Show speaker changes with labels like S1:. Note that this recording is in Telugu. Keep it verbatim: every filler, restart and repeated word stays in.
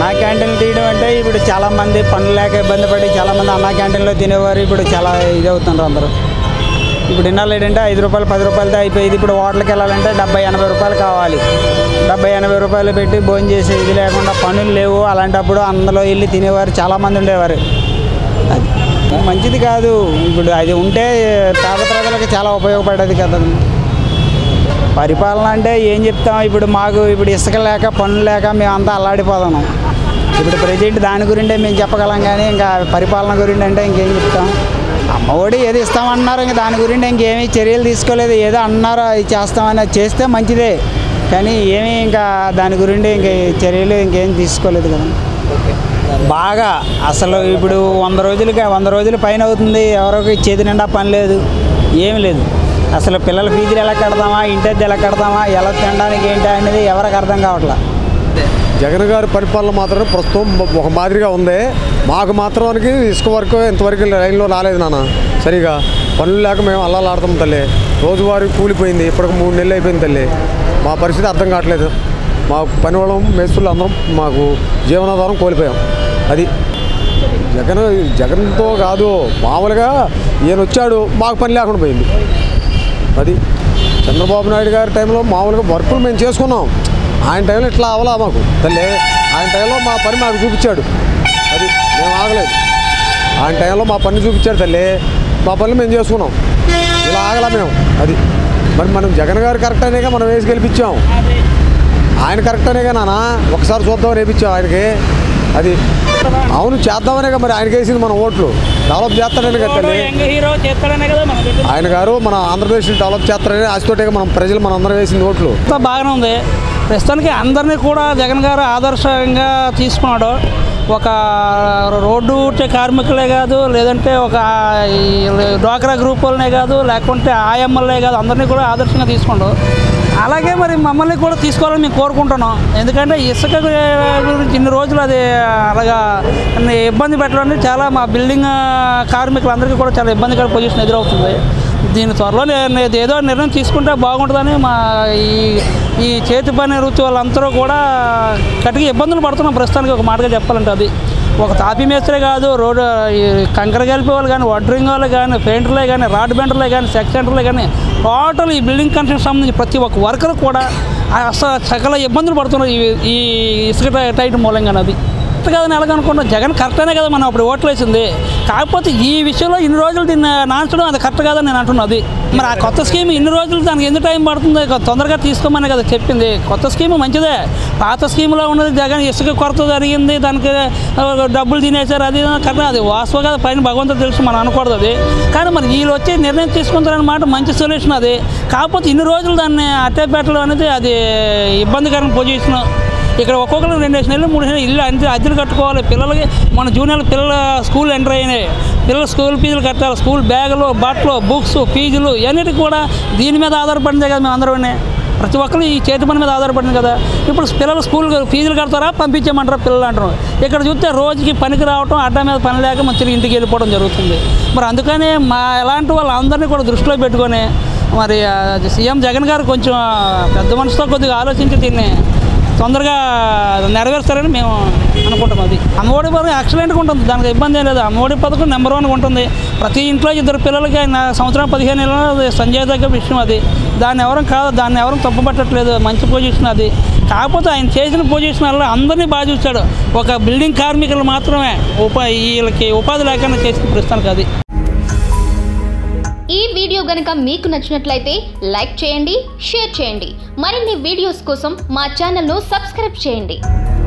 S1: అన్నా క్యాంటీన్లు తీయడం అంటే ఇప్పుడు చాలామంది పనులు లేక ఇబ్బంది పడి చాలామంది అన్నా క్యాంటీన్లో తినేవారు ఇప్పుడు చాలా ఇది అవుతున్నారు అందరూ. ఇప్పుడు ఇన్నాళ్ళు ఏంటంటే ఐదు రూపాయలు పది రూపాయలతో అయిపోయింది. ఇప్పుడు హోటల్కి వెళ్ళాలంటే డెబ్బై ఎనభై రూపాయలు కావాలి. డెబ్బై ఎనభై రూపాయలు పెట్టి భోజనం చేసే ఇది లేకుండా పనులు లేవు. అలాంటప్పుడు అందులో వెళ్ళి తినేవారు చాలామంది ఉండేవారు. అది మంచిది కాదు. ఇప్పుడు అది ఉంటే పేద ప్రజలకు చాలా ఉపయోగపడేది కదా. పరిపాలన అంటే ఏం చెప్తాం, ఇప్పుడు మాకు ఇప్పుడు ఇసుక లేక పనులు లేక మేమంతా అల్లాడిపోతున్నాం. ఇప్పుడు ప్రజెంట్ దాని గురింటే మేము చెప్పగలం, కానీ ఇంకా పరిపాలన గురించి అంటే ఇంకేం చెప్తాం. అమ్మఒడి ఏదో ఇస్తామన్నారు, ఇంకా దాని గురించి ఇంకేమీ చర్యలు తీసుకోలేదు. ఏదో అన్నారు అది చేస్తామని, అది చేస్తే మంచిదే, కానీ ఏమీ ఇంకా దాని గురించి ఇంక చర్యలు ఇంకేం తీసుకోలేదు కదా. బాగా అసలు ఇప్పుడు వంద రోజులకి వంద రోజుల పైన అవుతుంది, ఎవరికి చేతి నిండా పని లేదు, ఏమి లేదు. అసలు పిల్లల ఫీజులు ఎలా కడతామా, ఇంటి ఎలా కడతామా, ఎలా తినడానికి ఏంటి అనేది ఎవరికి అర్థం కావట్లా.
S2: జగన్ గారి పరిపాలన మాత్రం ప్రస్తుతం ఒక మాదిరిగా ఉంది. మాకు మాత్రానికి ఇసుక వరకు ఇంతవరకు లైన్లో రాలేదు నాన్న. సరిగా పనులు లేక మేము అల్లాలాడతాం తల్లి. రోజువారీ కూలిపోయింది, ఇప్పటికి మూడు నెలలు అయిపోయింది తల్లి. మా పరిస్థితి అర్థం కావట్లేదు. మా పని వాళ్ళం మేస్తులు అందరం మాకు జీవనాధారం కోల్పోయాం. అది జగన్ జగన్తో కాదు, మామూలుగా ఈయన వచ్చాడు మాకు పని లేకుండా పోయింది. అది చంద్రబాబు నాయుడు గారి టైంలో మామూలుగా వర్కులు మేము చేసుకున్నాం. ఆయన టైంలో ఇట్లా అవలా మాకు తల్లి. ఆయన టైంలో మా పని మాకు చూపించాడు. అది మేము ఆగలేదు. ఆయన టైంలో మా పని చూపించాడు తల్లి. మా పనులు మేము చేసుకున్నాం. ఇలా ఆగలా మేము. అది మరి మనం జగన్ గారు కరెక్ట్ అనేగా మనం వేసి గెలిపించాం. ఆయన కరెక్ట్ అనేగా నాన్న ఒకసారి చూద్దామని వేయించాం ఆయనకి. అది అవును చేద్దామనే మరి ఆయనకి వేసింది మన ఓట్లు. డెవలప్ చేస్తాడనే కదా తల్లి ఆయన గారు. మన ఆంధ్రప్రదేశ్ డెవలప్ చేస్తారని ఆశతోటే మనం ప్రజలు మన అందరం వేసింది ఓట్లు.
S3: బాగానే ఉంది. ప్రస్తుతానికి అందరినీ కూడా జగన్ గారు ఆదర్శంగా తీసుకున్నాడు. ఒక రోడ్డు కార్మికులే కాదు, లేదంటే ఒక డ్వాక్రా గ్రూప్ వాళ్ళనే కాదు, లేకుంటే ఆయమ్మలే కాదు, అందరినీ కూడా ఆదర్శంగా తీసుకున్నాడు. అలాగే మరి మమ్మల్ని కూడా తీసుకోవాలని మేము కోరుకుంటున్నాం. ఎందుకంటే ఇసుక గురించి ఇన్ని రోజులు అది అలాగా ఇబ్బంది పెట్టడం చాలా మా బిల్డింగ్ కార్మికులందరికీ కూడా చాలా ఇబ్బందికర పొజిషన్ ఎదురవుతుంది. దీని త్వరలో ఏదో నిర్ణయం తీసుకుంటే బాగుంటుందని మా ఈ ఈ చేతి పని వృత్తి వాళ్ళందరూ కూడా కటికి ఇబ్బందులు పడుతున్నాం ప్రస్తుతానికి. ఒక మాటగా చెప్పాలంటే అది ఒక తాపీ మేస్త్రే కాదు, రోడ్డు కంకర కలిపే వాళ్ళు కానీ, వడ్రింగ్ వాళ్ళు కానీ, పెయింటర్లే కానీ, రాడ్ బెండర్లే కానీ, సెక్ సెంటర్లే కానీ, టోటల్ ఈ బిల్డింగ్ కన్స్ట్రక్షన్ సంబంధించి ప్రతి ఒక్క వర్కర్ కూడా అసలు సకల ఇబ్బందులు పడుతున్నారు ఈ ఇసుక టైట్ మూలంగా. అది కరెక్ట్ కాదని ఎలాగనుకుంటున్నాం. జగన్ కరెక్ట్ అనే కదా మనం అప్పుడు ఓట్లు వేసింది. కాకపోతే ఈ విషయంలో ఇన్ని రోజులు దీన్ని నాంచడం అది కరెక్ట్ కాదని నేను అంటున్నది. మరి ఆ కొత్త స్కీమ్ ఇన్ని రోజులు దానికి ఎందుకు టైం పడుతుంది? తొందరగా తీసుకోమని కదా చెప్పింది. కొత్త స్కీమ్ మంచిదే. పాత స్కీమ్లో ఉన్నది జగన్ ఇసుక కొరత జరిగింది, దానికి డబ్బులు తినేశారు, అది కరెక్ట్. అది వాస్తవం కదా, పైన భగవంతుడు తెలుసు, మనం అనకూడదు అది. కానీ మరి వీళ్ళు వచ్చి నిర్ణయం తీసుకుంటారన్నమాట, మంచి సొల్యూషన్ అది. కాకపోతే ఇన్ని రోజులు దాన్ని అట్టే పెట్టడం అనేది అది ఇబ్బందికరమైన పొజిషన్. ఇక్కడ ఒక్కొక్కరు రెండు నెలలు మూడు నెలలు ఇల్లు అంతే అద్దెలు కట్టుకోవాలి. పిల్లలకి మన జూనియర్ పిల్లల స్కూల్ ఎంటర్ అయినాయి, పిల్లల స్కూల్ ఫీజులు కట్టాలి, స్కూల్ బ్యాగులు, బట్టలు, బుక్స్, ఫీజులు ఇవన్నిటి కూడా దీని మీద ఆధారపడిందే కదా. మేము అందరూ ప్రతి ఒక్కరు ఈ చేతి పని మీద ఆధారపడింది కదా. ఇప్పుడు పిల్లలు స్కూల్ ఫీజులు కడతారా, పంపించేయమంటారా పిల్లలు అంటారు. ఇక్కడ చూస్తే రోజుకి పనికి రావటం, అడ్డా మీద పని లేక మన తిరిగి ఇంటికి వెళ్ళిపోవడం జరుగుతుంది. మరి అందుకని మా ఎలాంటి వాళ్ళందరినీ కూడా దృష్టిలో పెట్టుకొని మరి సీఎం జగన్ గారు కొంచెం పెద్ద మనసుతో కొద్దిగా ఆలోచించి దీన్ని తొందరగా నెరవేరుస్తారని మేము అనుకుంటాం. అది అమ్మఒడి పథకం ఎక్సలెంట్గా ఉంటుంది, దానికి ఇబ్బంది ఏం లేదు. అమ్మఒడి పథకం నెంబర్ వన్గా ఉంటుంది. ప్రతి ఇంట్లో ఇద్దరు పిల్లలకి సంవత్సరం పదిహేను నెలలు సంజయ్ దగ్గర విషయం అది. దాన్ని ఎవరం కాదు, దాన్ని ఎవరం తప్పుపట్టట్లేదు, మంచి పొజిషన్ అది. కాకపోతే ఆయన చేసిన పొజిషన్ వల్ల అందరినీ బాగా చూస్తాడు. ఒక బిల్డింగ్ కార్మికులు మాత్రమే ఉపా వీళ్ళకి ఉపాధి లేకుండా చేసిన ప్రస్తుతానికి అది.
S4: ఈ వీడియో గనుక మీకు నచ్చినట్లయితే లైక్ చేయండి, షేర్ చేయండి. మరిన్ని వీడియోస్ కోసం మా ఛానల్ను సబ్స్క్రైబ్ చేయండి.